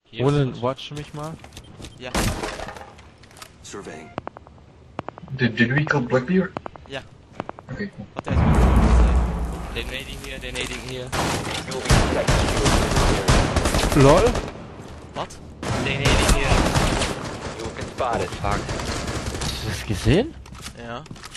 Hier Roland, watch mich mal. Ja. Surveying. Did we kill Blackbeard? Ja. Okay, cool. Wat is het? Denating here. LOL? Wat? Denating here. You can spot it. Fuck. Hast du das gesehen? Ja.